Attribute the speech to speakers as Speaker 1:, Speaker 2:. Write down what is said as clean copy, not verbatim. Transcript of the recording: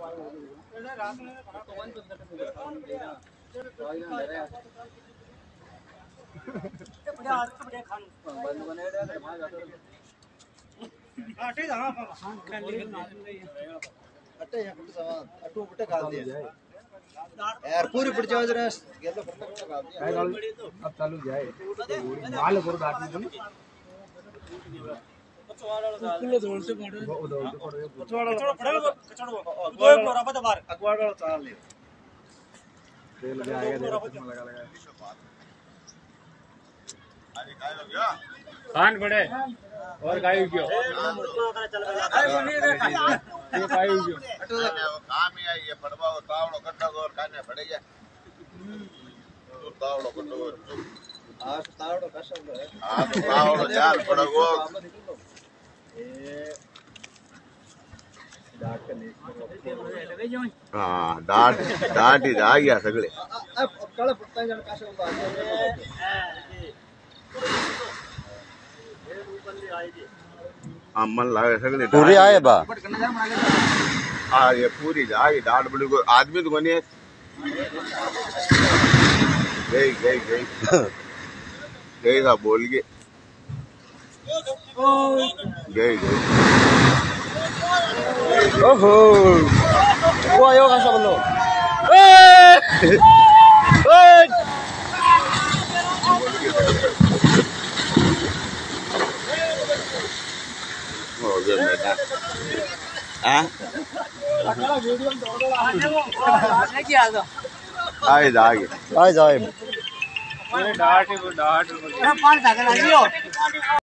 Speaker 1: यार पूरी पिट जाओ जरा गेलो अब चालू जाए माल को डाट दो कुल्लो जोर से पड़े कचवाड़ा पड़ेगा कचवाड़ा दो फ्लोर अब बाहर अकवाड़ा चाल ले तेल भी आएगा लगा आज काय हो गया कान पड़े और काय हो गया काय बनी रे काय हो गया काम ही है ये पड़वाओ तावड़ो कट्टा और काने पड़ेगा तो तावड़ो कट्टा आज तावड़ो का शब्द है हां तावड़ो जाल पड़गो हाँ डाट डाट ही आ गया सगळे हाँ मन लागे सगळे पूरी आए बा हाँ ये पूरी जाएगी डाट बड़ी को आदमी तो कोनी है गई गई गई गई था बोल के गई गई ओहो वो आयो का सब लोग हो गया बेटा हां आए जाए डाट